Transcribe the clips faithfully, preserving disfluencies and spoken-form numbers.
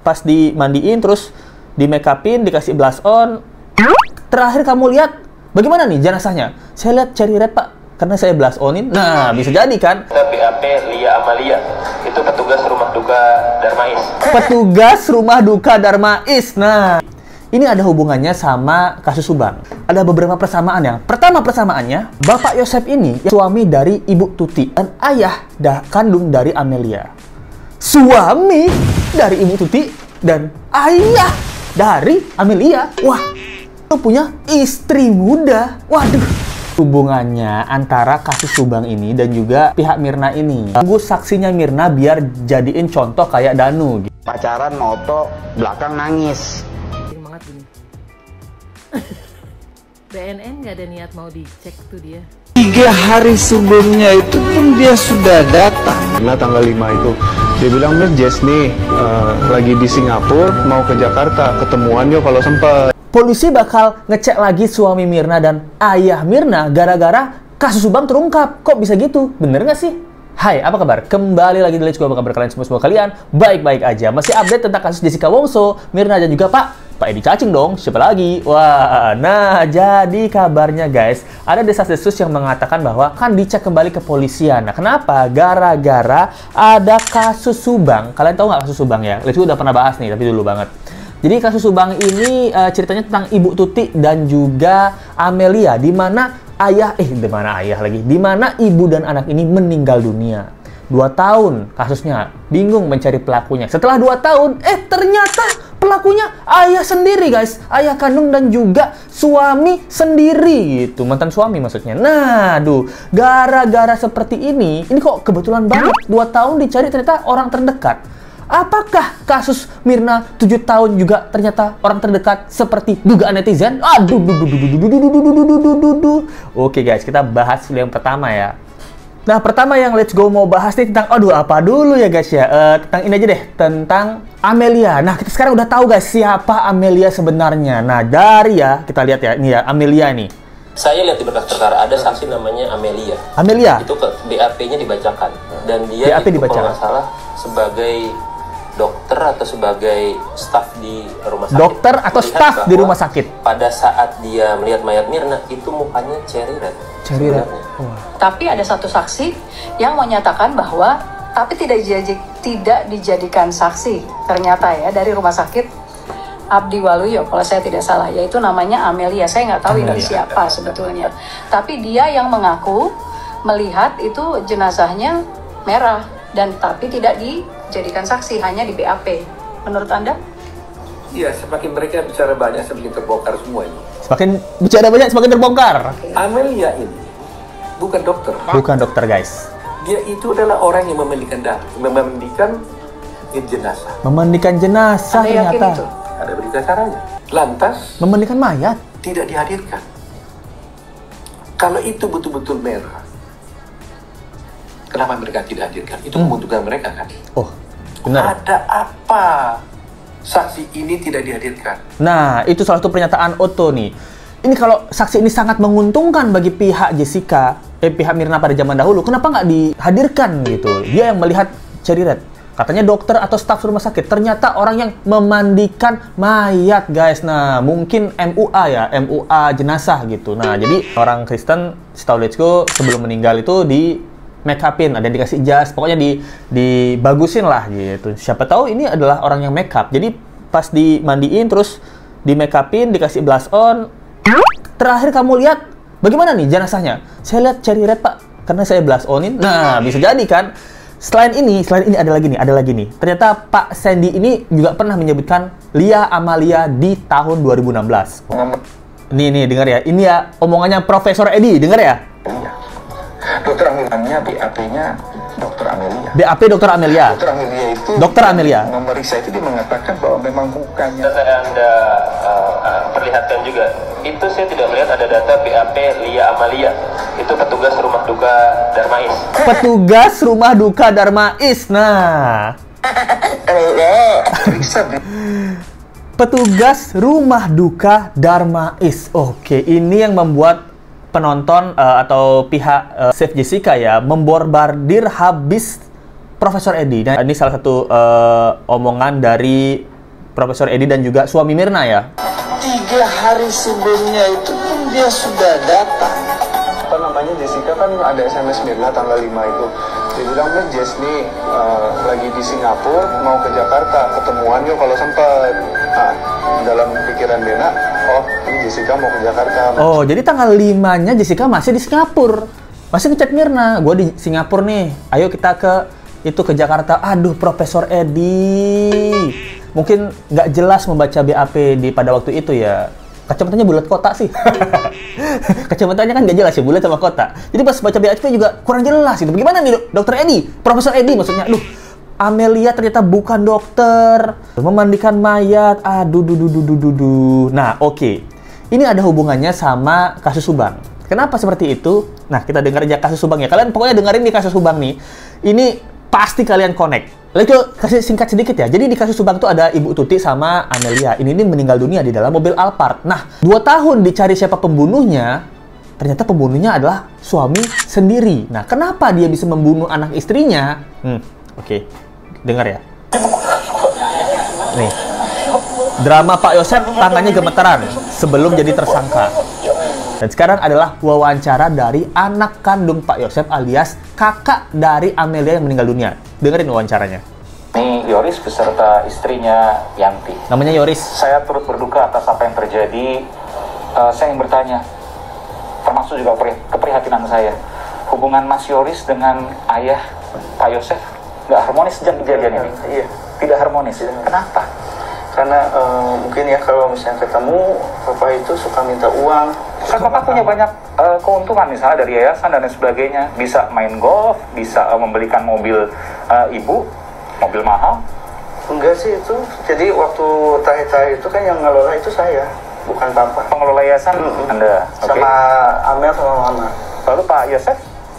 pas dimandiin, terus di make upin, dikasih blush on. Terakhir kamu lihat bagaimana nih jenazahnya? Saya lihat cherry red, Pak, karena saya blush onin. Nah, bisa jadi kan? B A P Lia Amalia, itu petugas rumah duka Darmais. Petugas rumah duka Darmais. Nah, ini ada hubungannya sama kasus Subang. Ada beberapa persamaan ya. Pertama persamaannya, Bapak Yosep ini suami dari Ibu Tuti dan ayah dah kandung dari Amelia. Suami dari Ibu Tuti dan ayah dari Amelia. Wah, itu punya istri muda. Waduh. Hubungannya antara kasus Subang ini dan juga pihak Mirna ini. Tunggu saksinya Mirna biar jadiin contoh kayak Danu. Pacaran moto, belakang nangis. Banget gini. B N N nggak ada niat mau dicek tuh dia. Tiga hari sebelumnya itu pun dia sudah datang. Karena tanggal lima itu dia bilang, Mir Jess nih uh, lagi di Singapura mau ke Jakarta, ketemuan yuk kalau sempat. Polisi bakal ngecek lagi suami Mirna dan ayah Mirna gara-gara kasus Subang terungkap. Kok bisa gitu? Bener nggak sih? Hai, apa kabar? Kembali lagi di Let's Go. Apa kabar kalian semua? Semua kalian baik-baik aja. Masih update tentang kasus Jessica Wongso, Mirna dan juga Pak Pak Edi Cacing dong. Siapa lagi? Wah, nah jadi kabarnya guys, ada desas-desus yang mengatakan bahwa kan dicek kembali ke polisian. Nah, kenapa? Gara-gara ada kasus Subang. Kalian tahu nggak kasus Subang ya? Let's Go udah pernah bahas nih, tapi dulu banget. Jadi kasus Subang ini uh, ceritanya tentang Ibu Tuti dan juga Amelia, di mana ayah eh di mana ayah lagi, di mana ibu dan anak ini meninggal dunia. Dua tahun kasusnya, bingung mencari pelakunya. Setelah dua tahun, eh ternyata pelakunya ayah sendiri guys, ayah kandung dan juga suami sendiri gitu, mantan suami maksudnya. Nah, aduh, gara-gara seperti ini, ini kok kebetulan banget dua tahun dicari ternyata orang terdekat. Apakah kasus Mirna tujuh tahun juga ternyata orang terdekat seperti dugaan netizen? Aduh, duh, duh, duh, duh, duh, duh, duh, duh, duh, duh, duh, duh. Oke guys, kita bahas dulu yang pertama ya. Nah, pertama yang Let's Go mau bahas nih tentang, aduh apa dulu ya guys ya, uh, tentang ini aja deh, tentang Amelia. Nah, kita sekarang udah tahu guys siapa Amelia sebenarnya. Nah, dari ya, kita lihat ya, ini ya Amelia nih. Saya lihat di berkas perkara ada saksi namanya Amelia. Amelia? Itu ke B A P-nya dibacakan. Dan dia B A P itu dibacakan. kalau nggak salah sebagai dokter atau sebagai staf di rumah sakit. Dokter atau staf di rumah sakit. Pada saat dia melihat mayat Mirna, itu mukanya cherry red. Cherry red. Oh. Tapi ada satu saksi yang menyatakan bahwa tapi tidak dijadi, tidak dijadikan saksi ternyata ya dari rumah sakit Abdi Waluyo kalau saya tidak salah, yaitu namanya Amelia. Saya nggak tahu ini siapa sebetulnya. Tapi dia yang mengaku melihat itu jenazahnya merah dan tapi tidak dijadikan saksi, hanya di B A P. Menurut Anda? Iya, semakin mereka bicara banyak, semakin terbongkar semua ini. Semakin bicara banyak, semakin terbongkar. Amelia ini bukan dokter. Bukan dokter, guys. Dia itu adalah orang yang memandikan darah, memandikan jenazah. Memandikan jenazah Anda ternyata. yakin itu? Ada berita caranya. Lantas memandikan mayat tidak dihadirkan. Kalau itu betul-betul merah, kenapa mereka tidak hadirkan? Itu hmm. keuntungan mereka kan? Oh, benar. Ada apa saksi ini tidak dihadirkan? Nah, itu salah satu pernyataan Otto nih. Ini kalau saksi ini sangat menguntungkan bagi pihak Jessica, eh pihak Mirna pada zaman dahulu, kenapa nggak dihadirkan gitu? Dia yang melihat cherry red. Katanya dokter atau staf rumah sakit, ternyata orang yang memandikan mayat, guys. Nah, mungkin M U A ya, M U A jenazah gitu. Nah, jadi orang Kristen, setahu Let's Go, sebelum meninggal itu di make upin, ada yang dikasih jas, pokoknya di dibagusin lah gitu. Siapa tahu ini adalah orang yang make up. Jadi pas dimandiin terus di make upin, dikasih blush on. Terakhir kamu lihat bagaimana nih jenazahnya? Saya lihat cherry red, Pak, karena saya blush onin. Nah, bisa jadi kan. Selain ini, selain ini ada lagi nih, ada lagi nih. Ternyata Pak Sandy ini juga pernah menyebutkan Lia Amalia di tahun dua ribu enam belas. Nih, nih, dengar ya. Ini ya omongannya Profesor Edi, dengar ya. Iya. Dokter Amelia, B A P-nya Dokter Amelia. B A P Dokter Amelia. Dokter Amelia itu. Dokter Amelia. Memeriksa itu dia mengatakan bahwa memang mukanya. Data yang Anda uh, uh, perlihatkan juga, itu saya tidak melihat ada data B A P Lia Amalia. Itu petugas rumah duka Darmais. Petugas rumah duka Darmais. Nah. Petugas rumah duka Darmais. Oke, ini yang membuat penonton uh, atau pihak uh, Save Jessica ya memborbardir habis Profesor Edi. Dan ini salah satu uh, omongan dari Profesor Edi dan juga suami Mirna ya. Tiga hari sebelumnya itu pun dia sudah datang. Apa namanya, Jessica kan ada S M S Mirna tanggal lima itu. Dia bilang, "Mir, Jess nih uh, lagi di Singapura, mau ke Jakarta, ketemuan yuk kalau sempat." Nah, dalam pikiran Mirna, oh ini Jessica mau ke Jakarta. Oh, jadi tanggal limanya Jessica masih di Singapura. Masih ngechat Mirna, gue di Singapura nih, ayo kita ke itu ke Jakarta. Aduh, Profesor Edi mungkin nggak jelas membaca B A P di pada waktu itu ya. Kacamatanya bulat kotak sih. Kacamatanya kan nggak jelas ya, bulat sama kotak. Jadi pas baca B A P juga kurang jelas gitu. Bagaimana nih Dokter Edi? Profesor Edi maksudnya. Aduh, Amelia ternyata bukan dokter. Memandikan mayat. Aduh, duh, duh, duh, duh, duh, duh. Nah, oke. Okay. Ini ada hubungannya sama kasus Subang. Kenapa seperti itu? Nah, kita dengar aja kasus Subang ya. Kalian pokoknya dengerin di kasus Subang nih. Ini pasti kalian connect. Lalu kasih singkat sedikit ya. Jadi di kasus Subang itu ada Ibu Tuti sama Amelia. Ini, ini meninggal dunia di dalam mobil Alphard. Nah, dua tahun dicari siapa pembunuhnya. Ternyata pembunuhnya adalah suami sendiri. Nah, kenapa dia bisa membunuh anak istrinya? Hmm, oke. Okay. Dengar ya. Nih. Drama Pak Yosef tangannya gemeteran sebelum jadi tersangka. Dan sekarang adalah wawancara dari anak kandung Pak Yosef alias kakak dari Amelia yang meninggal dunia. Dengerin wawancaranya. Ini Yoris beserta istrinya Yanti. Namanya Yoris. Saya turut berduka atas apa yang terjadi. Uh, saya ingin bertanya, termasuk juga keprihatinan saya. Hubungan Mas Yoris dengan ayah Pak Yosef nggak harmonis sejak kejadian ini? Iya. Tidak harmonis. Kenapa? Karena uh, mungkin ya kalau misalnya ketemu, Papa itu suka minta uang. Kan Papa punya banyak uh, keuntungan misalnya dari yayasan dan lain sebagainya. Bisa main golf, bisa uh, membelikan mobil uh, ibu, mobil mahal. Enggak sih itu. Jadi waktu terakhir-terakhir itu kan yang ngelola itu saya, bukan Papa. Pengelola yayasan mm-hmm. Anda? Okay. Sama Amel sama Mama. Lalu Pak Yosef?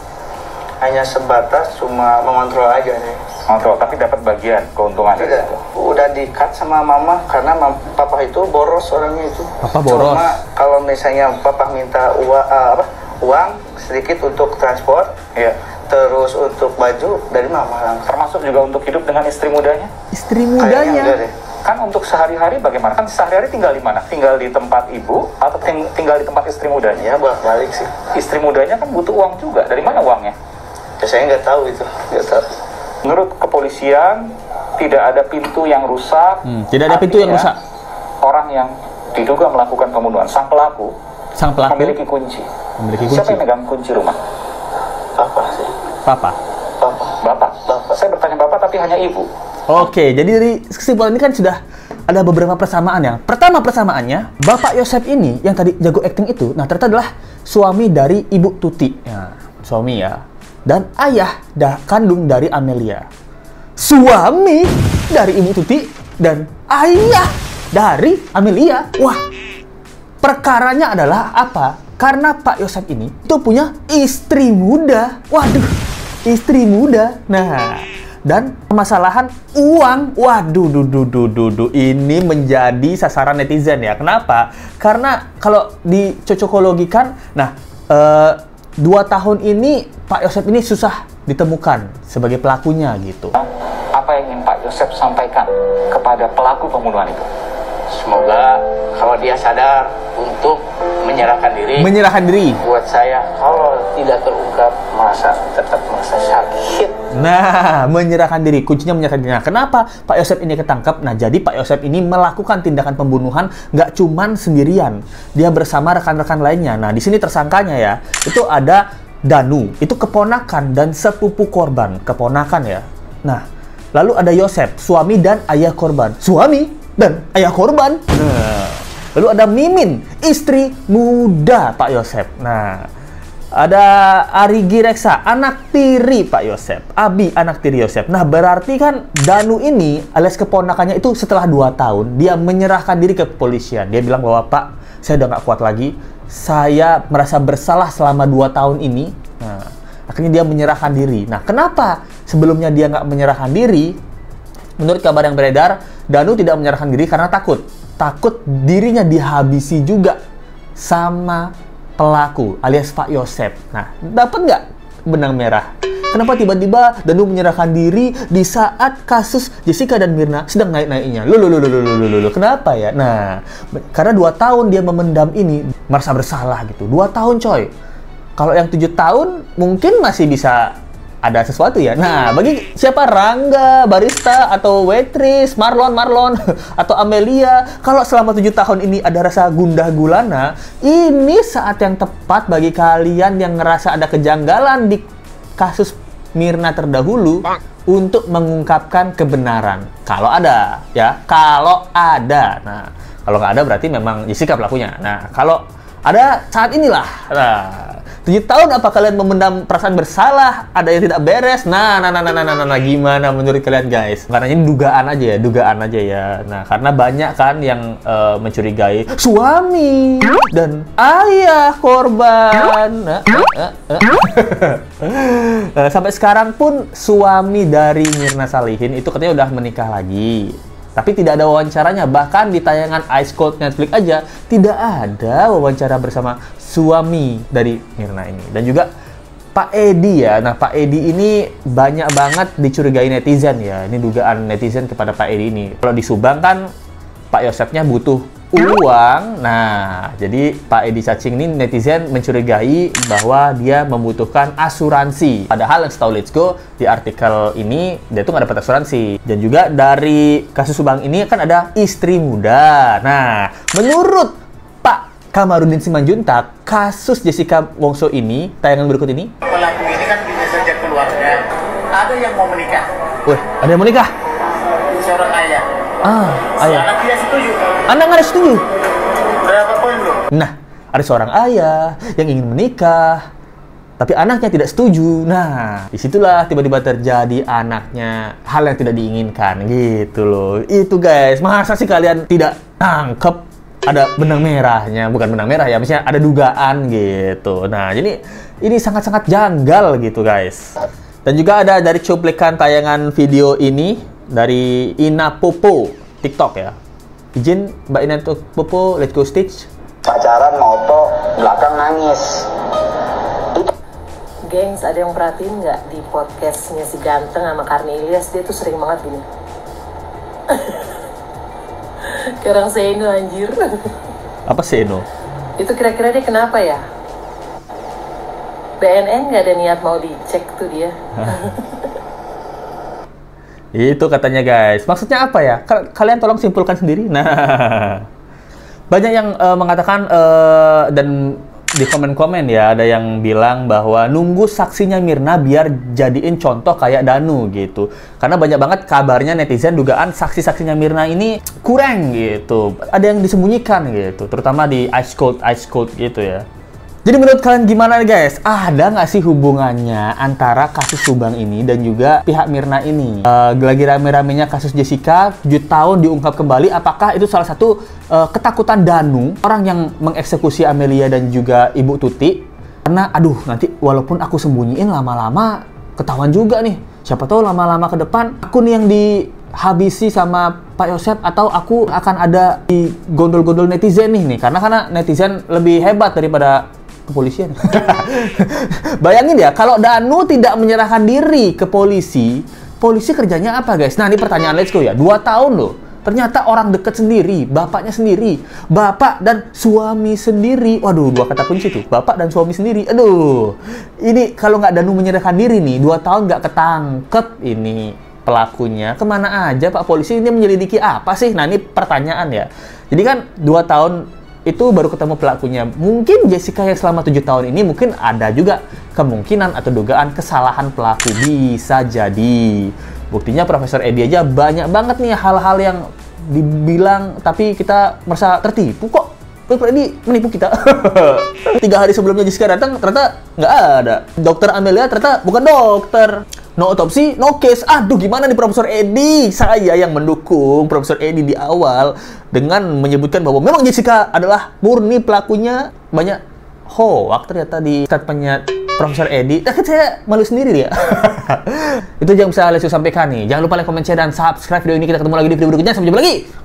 Hanya sebatas cuma mengontrol aja nih. Kontrol, tapi dapat bagian keuntungan. Tidak, udah di-cut sama Mama karena mam, Papa itu boros orangnya itu. Papa boros. Cuma kalau misalnya Papa minta uang, uh, apa, uang sedikit untuk transport, ya. Terus untuk baju dari Mama langsung. Termasuk juga untuk hidup dengan istri mudanya? Istri mudanya? Kan untuk sehari-hari bagaimana? Kan sehari-hari tinggal di mana? Tinggal di tempat ibu atau ting tinggal di tempat istri mudanya? Ya, bolak-balik sih. Istri mudanya kan butuh uang juga. Dari mana uangnya? Ya, saya nggak tahu itu, nggak tahu. Menurut kepolisian, tidak ada pintu yang rusak. Hmm, tidak ada pintu yang rusak. Orang yang diduga melakukan pembunuhan, sang pelaku, sang pelaku memiliki kunci. Memiliki kunci. Siapa yang megang kunci rumah? Papa sih. Papa. Papa. Bapak. Bapak. Saya bertanya bapak, tapi hanya ibu. Oke, jadi dari kesimpulan ini kan sudah ada beberapa persamaan ya. Pertama persamaannya, Bapak Yosef ini yang tadi jago acting itu, nah ternyata adalah suami dari Ibu Tuti. Ya, suami ya. Dan ayah dah kandung dari Amelia. Suami dari Ibu Tuti dan ayah dari Amelia. Wah, perkaranya adalah apa? Karena Pak Yosef ini itu punya istri muda. Waduh, istri muda. Nah, dan permasalahan uang. Waduh, duh, duh, duh, duh, duh. Ini menjadi sasaran netizen ya. Kenapa? Karena kalau dicocokologikan, nah, eh, dua tahun ini Pak Yosef ini susah ditemukan sebagai pelakunya gitu. Apa yang ingin Pak Yosef sampaikan kepada pelaku pembunuhan itu? Semoga kalau dia sadar untuk menyerahkan diri. Menyerahkan diri. Buat saya, kalau tidak terungkap, masa tetap merasa sakit. Nah, menyerahkan diri. Kuncinya menyerahkan diri. Nah, kenapa Pak Yosef ini ketangkap? Nah, jadi Pak Yosef ini melakukan tindakan pembunuhan nggak cuman sendirian. Dia bersama rekan-rekan lainnya. Nah, di sini tersangkanya ya, itu ada Danu. Itu keponakan dan sepupu korban. Keponakan ya. Nah, lalu ada Yosef, suami dan ayah korban. Suami dan ayah korban. Nah, lalu ada Mimin, istri muda Pak Yosef. Nah, ada Arigi Reksa, anak tiri Pak Yosef. Abi, anak tiri Yosef. Nah, berarti kan Danu ini alias keponakannya itu setelah dua tahun, dia menyerahkan diri ke kepolisian. Dia bilang bahwa, Pak, saya udah nggak kuat lagi. Saya merasa bersalah selama dua tahun ini. Nah, akhirnya dia menyerahkan diri. Nah, kenapa sebelumnya dia nggak menyerahkan diri? Menurut kabar yang beredar, Danu tidak menyerahkan diri karena takut. Takut dirinya dihabisi juga sama pelaku alias Pak Yosef. Nah, dapat nggak benang merah? Kenapa tiba-tiba Danu menyerahkan diri di saat kasus Jessica dan Mirna sedang naik-naiknya? Loh, loh, loh, loh, loh, loh, loh. Kenapa ya? Nah, karena dua tahun dia memendam ini, merasa bersalah gitu. Dua tahun coy. Kalau yang tujuh tahun mungkin masih bisa ada sesuatu ya. Nah, bagi siapa Rangga, barista, atau waitress, Marlon, Marlon, atau Amelia, kalau selama tujuh tahun ini ada rasa gundah gulana, ini saat yang tepat bagi kalian yang ngerasa ada kejanggalan di kasus Mirna terdahulu untuk mengungkapkan kebenaran. Kalau ada, ya. Kalau ada. Nah, kalau nggak ada berarti memang Jessica pelakunya. Nah, kalau ada saat inilah. Nah, tujuh tahun apa kalian memendam perasaan bersalah? Ada yang tidak beres? Nah, nah, nah, nah, nah, nah, nah, gimana menurut kalian guys? Karena ini dugaan aja ya, dugaan aja ya. Nah, karena banyak kan yang uh, mencurigai suami dan ayah korban. Nah, uh, uh, uh. uh, sampai sekarang pun suami dari Mirna Salihin itu katanya udah menikah lagi. Tapi tidak ada wawancaranya, bahkan di tayangan Ice Cold Netflix aja tidak ada wawancara bersama suami dari Mirna ini. Dan juga Pak Edi ya, nah Pak Edi ini banyak banget dicurigai netizen ya. Ini dugaan netizen kepada Pak Edi ini. Kalau di Subang kan Pak Yosefnya butuh uang, nah jadi Pak Edi Cacing ini netizen mencurigai bahwa dia membutuhkan asuransi. Padahal yang setahu Let's Go di artikel ini dia tuh nggak dapat asuransi. Dan juga dari kasus Subang ini kan ada istri muda. Nah, menurut Pak Kamarudin Simanjuntak, kasus Jessica Wongso ini, tayangan berikut ini. Pelaku ini kan bisa saja keluarga. Ada yang mau menikah. Wih, ada yang mau nikah? Seorang ayah. Ah, ayah. Anak tidak setuju. Anak nggak ada setuju. Berapa poin bro? Nah, ada seorang ayah yang ingin menikah, tapi anaknya tidak setuju. Nah, disitulah tiba-tiba terjadi anaknya hal yang tidak diinginkan gitu loh. Itu guys, masa sih kalian tidak tangkep ada benang merahnya? Bukan benang merah ya, misalnya ada dugaan gitu. Nah, jadi ini sangat-sangat janggal gitu guys. Dan juga ada dari cuplikan tayangan video ini dari Ina Popo TikTok ya. Izin Mbak Ina Popo, let's go Stitch. Pacaran moto belakang nangis. Gengs, ada yang perhatiin nggak di podcastnya si Ganteng sama Karni Ilyas, dia tuh sering banget gini. Kayak orang Seno anjir. Apa Seno? Itu kira-kira dia kenapa ya? B N N nggak ada niat mau dicek tuh dia. Itu katanya guys. Maksudnya apa ya? Kalian tolong simpulkan sendiri. Nah, banyak yang uh, mengatakan uh, dan di komen-komen ya ada yang bilang bahwa nunggu saksinya Mirna biar jadiin contoh kayak Danu gitu. Karena banyak banget kabarnya netizen dugaan saksi-saksinya Mirna ini kurang gitu. Ada yang disembunyikan gitu, terutama di Ice Cold Ice Cold gitu ya. Jadi menurut kalian gimana guys? Ada nggak sih hubungannya antara kasus Subang ini dan juga pihak Mirna ini? Uh, lagi rame-ramenya kasus Jessica, tujuh tahun diungkap kembali. Apakah itu salah satu uh, ketakutan Danu, orang yang mengeksekusi Amelia dan juga Ibu Tuti? Karena aduh nanti walaupun aku sembunyiin lama-lama ketahuan juga nih. Siapa tahu lama-lama ke depan aku nih yang dihabisi sama Pak Yosef, atau aku akan ada di gondol-gondol netizen nih nih. Karena karena netizen lebih hebat daripada kepolisian. Bayangin ya, kalau Danu tidak menyerahkan diri ke polisi, polisi kerjanya apa guys? Nah ini pertanyaan Let's Go ya, dua tahun loh. Ternyata orang deket sendiri, bapaknya sendiri, bapak dan suami sendiri. Waduh, dua kata kunci tuh, bapak dan suami sendiri. Aduh, ini kalau nggak Danu menyerahkan diri nih, dua tahun nggak ketangkep ini pelakunya. Kemana aja Pak polisi, ini menyelidiki apa sih? Nah ini pertanyaan ya. Jadi kan dua tahun itu baru ketemu pelakunya. Mungkin Jessica yang selama tujuh tahun ini mungkin ada juga kemungkinan atau dugaan kesalahan pelaku. Bisa jadi. Buktinya Profesor Edi aja banyak banget nih hal-hal yang dibilang tapi kita merasa tertipu kok. Profesor Edi menipu kita. Tiga hari sebelumnya Jessica datang ternyata nggak ada. Dokter Amelia ternyata bukan dokter. No otopsi, no case. Aduh, gimana nih Profesor Edi? Saya yang mendukung Profesor Edi di awal dengan menyebutkan bahwa memang Jessica adalah murni pelakunya. Banyak hoax ternyata di statementnya Profesor Edi. Nah, kan saya malu sendiri ya. Itu yang bisa Lesyu sampaikan nih. Jangan lupa like, comment, share, dan subscribe video ini. Kita ketemu lagi di video berikutnya. Sampai jumpa lagi.